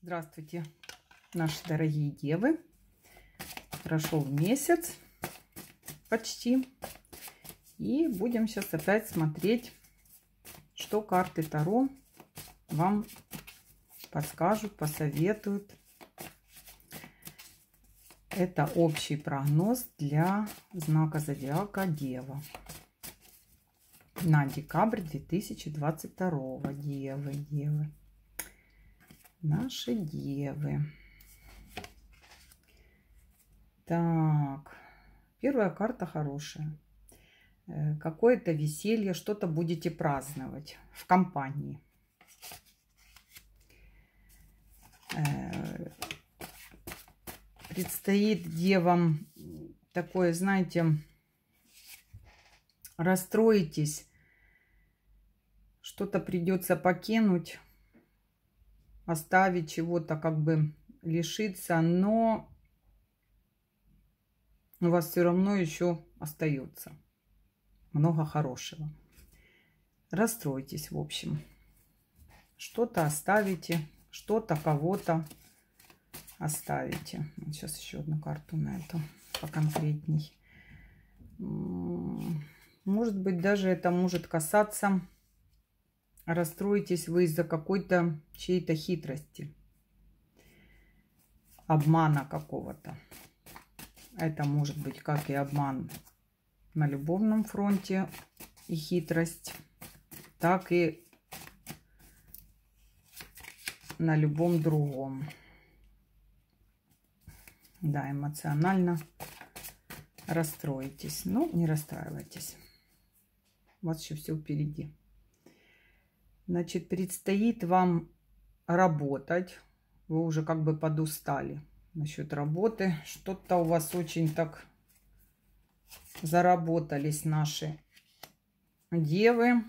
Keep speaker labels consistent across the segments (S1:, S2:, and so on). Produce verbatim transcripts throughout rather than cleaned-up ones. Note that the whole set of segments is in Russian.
S1: Здравствуйте, наши дорогие девы. Прошел месяц почти. И будем сейчас опять смотреть, что карты Таро вам подскажут, посоветуют. Это общий прогноз для знака зодиака Дева на декабрь две тысячи двадцать второго. Девы, девы. Наши девы. Так, первая карта хорошая. Какое-то веселье, что-то будете праздновать в компании. Предстоит девам такое, знаете, расстроитесь, что-то придется покинуть, оставить чего-то, как бы лишиться, но у вас все равно еще остается много хорошего. Расстроитесь, в общем. Что-то оставите, что-то, кого-то оставите. Вот сейчас еще одну карту на это поконкретней. Может быть, даже это может касаться... Расстроитесь вы из-за какой-то чьей-то хитрости, обмана какого-то. Это может быть как и обман на любовном фронте и хитрость, так и на любом другом. Да, эмоционально расстроитесь. Но не расстраивайтесь. У вас еще все впереди. Значит, предстоит вам работать. Вы уже как бы подустали насчет работы. Что-то у вас очень так заработались наши девы.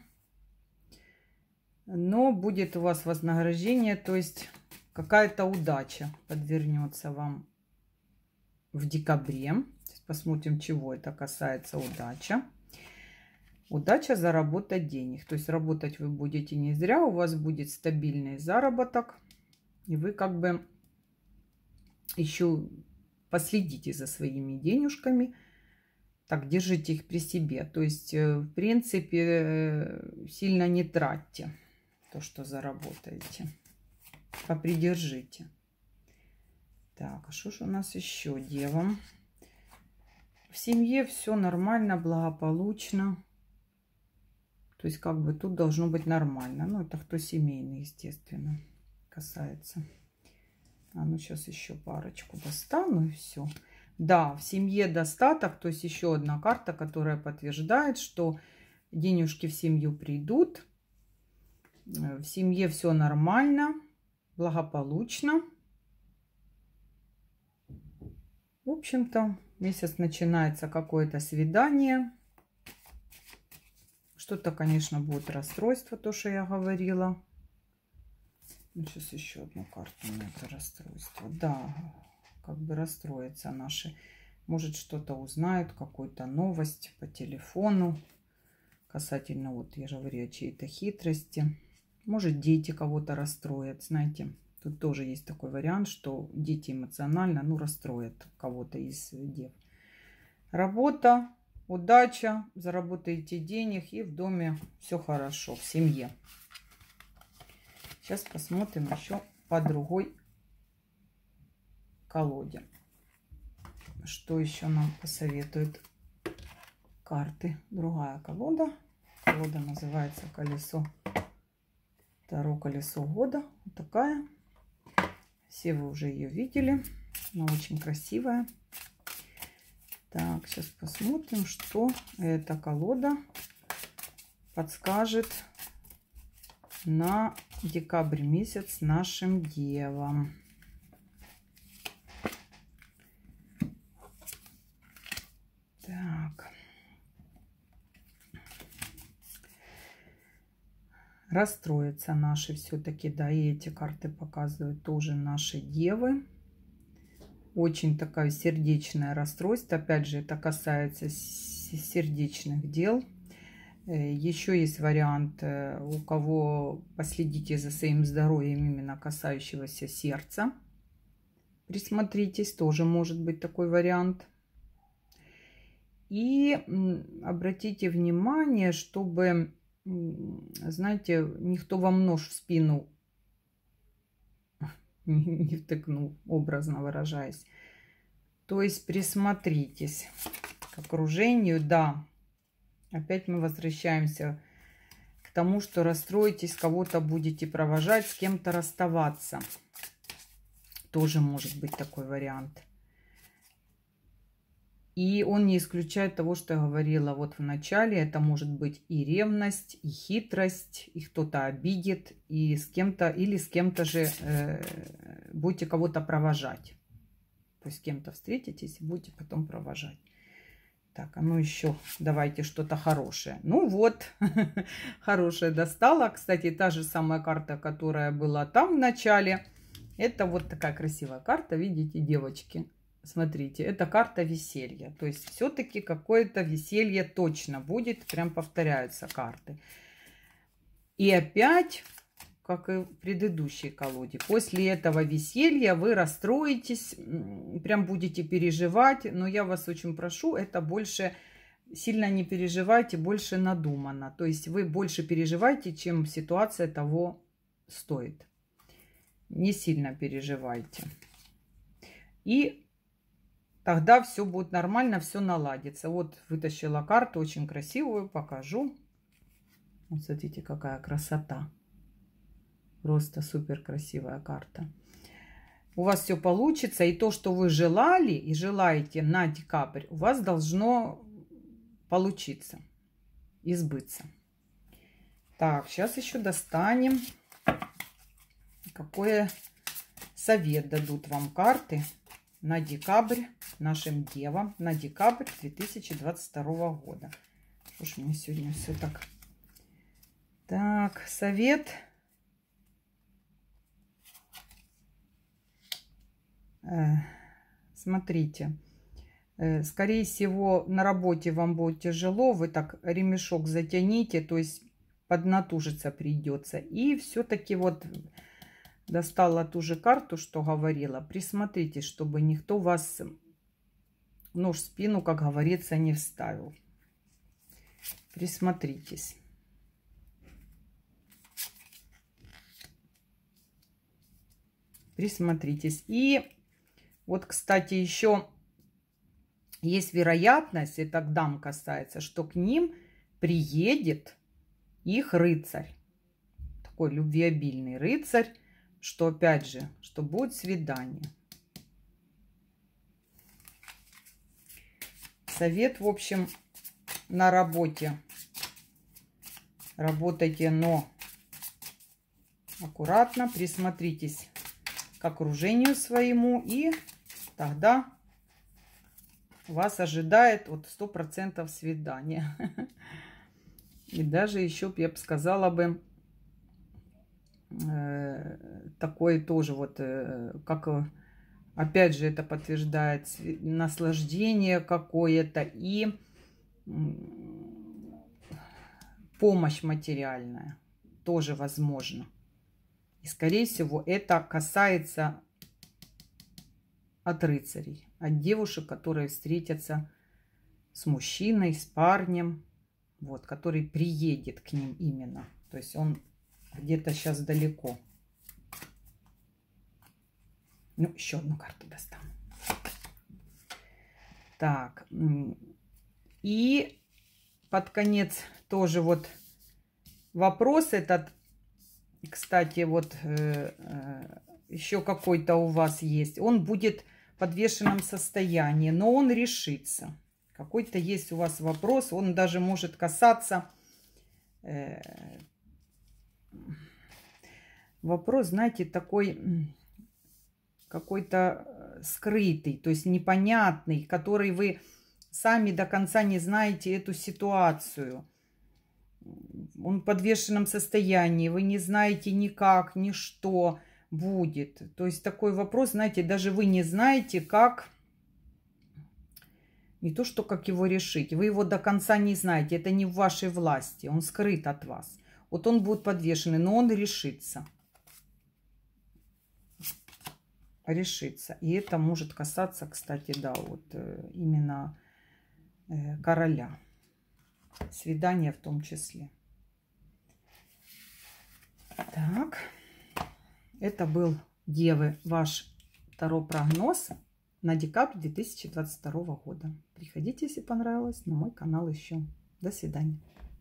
S1: Но будет у вас вознаграждение, то есть какая-то удача подвернется вам в декабре. Сейчас посмотрим, чего это касается удача. Удача заработать денег. То есть работать вы будете не зря. У вас будет стабильный заработок. И вы как бы еще последите за своими денежками. Так, держите их при себе. То есть, в принципе, сильно не тратьте то, что заработаете. Попридержите. Так, а что же у нас еще, девам? В семье все нормально, благополучно. То есть, как бы тут должно быть нормально. Ну, это кто семейный, естественно, касается. А ну, сейчас еще парочку достану и все. Да, в семье достаток. То есть, еще одна карта, которая подтверждает, что денежки в семью придут. В семье все нормально, благополучно. В общем-то, месяц начинается какое-то свидание. Что-то, конечно, будет расстройство, то, что я говорила. Сейчас еще одну карту на это расстройство. Да, как бы расстроятся наши. Может, что-то узнают, какую-то новость по телефону. Касательно, вот я же говорю, о чьей-то хитрости. Может, дети кого-то расстроят, знаете. Тут тоже есть такой вариант, что дети эмоционально, ну, расстроят кого-то из дев. Работа. Удача, заработаете денег и в доме все хорошо, в семье. Сейчас посмотрим еще по другой колоде. Что еще нам посоветуют карты? Другая колода. Колода называется колесо. Таро колесо года. Вот такая. Все вы уже ее видели. Она очень красивая. Так, сейчас посмотрим, что эта колода подскажет на декабрь месяц нашим девам. Так. Расстроятся наши все-таки, да, и эти карты показывают тоже наши девы. Очень такое сердечное расстройство. Опять же, это касается сердечных дел. Еще есть вариант, у кого последите за своим здоровьем, именно касающегося сердца. Присмотритесь, тоже может быть такой вариант. И обратите внимание, чтобы, знаете, никто вам нож в спину не втыкнул, образно выражаясь. То есть присмотритесь к окружению, да. Опять мы возвращаемся к тому, что расстроитесь, кого-то будете провожать, с кем-то расставаться. Тоже может быть такой вариант. И он не исключает того, что я говорила вот в начале. Это может быть и ревность, и хитрость, и кто-то обидит, и с кем-то, или с кем-то же э, будете кого-то провожать. То есть с кем-то встретитесь и будете потом провожать. Так, а ну еще давайте что-то хорошее. Ну вот, хорошее достала. Кстати, та же самая карта, которая была там в начале. Это вот такая красивая карта, видите, девочки. Смотрите, это карта веселья. То есть все-таки какое-то веселье точно будет. Прям повторяются карты. И опять, как и в предыдущей колоде, после этого веселья вы расстроитесь, прям будете переживать. Но я вас очень прошу, это больше сильно не переживайте, больше надумано. То есть вы больше переживаете, чем ситуация того стоит. Не сильно переживайте. И тогда все будет нормально, все наладится. Вот вытащила карту очень красивую, покажу. Вот смотрите, какая красота. Просто супер красивая карта. У вас все получится. И то, что вы желали и желаете на декабрь, у вас должно получиться, избыться. Так, сейчас еще достанем. Какой совет дадут вам карты на декабрь, нашим девам, на декабрь две тысячи двадцать второго года. Что ж мне сегодня все так... Так, совет... Смотрите, скорее всего, на работе вам будет тяжело, вы так ремешок затяните, то есть поднатужиться придется. И все-таки вот достала ту же карту, что говорила. Присмотритесь, чтобы никто вас нож в спину, как говорится, не вставил. Присмотритесь. Присмотритесь. И вот, кстати, еще есть вероятность, это к дам касается, что к ним приедет их рыцарь. Такой любвеобильный рыцарь, что опять же, что будет свидание. Совет, в общем, на работе. Работайте, но аккуратно, присмотритесь к окружению своему, и тогда вас ожидает вот сто процентов свидание. И даже еще, я бы сказала бы, э, такое тоже вот, э, как, опять же, это подтверждает наслаждение какое-то и э, помощь материальная тоже возможно. И, скорее всего, это касается от рыцарей, от девушек, которые встретятся с мужчиной, с парнем, вот, который приедет к ним именно. То есть он где-то сейчас далеко. Ну, еще одну карту достану. Так. И под конец тоже вот вопрос этот. Кстати, вот э, э, еще какой-то у вас есть. Он будет в подвешенном состоянии, но он решится. Какой-то есть у вас вопрос, он даже может касаться... Э, вопрос, знаете, такой какой-то скрытый, то есть непонятный, который вы сами до конца не знаете эту ситуацию. Он в подвешенном состоянии, вы не знаете никак, ни что будет. То есть такой вопрос, знаете, даже вы не знаете, как Не то, что как его решить. Вы его до конца не знаете. Это не в вашей власти. Он скрыт от вас. Вот он будет подвешенный, но он решится. Решится. И это может касаться, кстати, да, вот э, именно э, короля. Свидания в том числе. Так. Это был, Девы, ваш таро-прогноз на декабрь две тысячи двадцать второго года. Приходите, если понравилось, на мой канал еще. До свидания.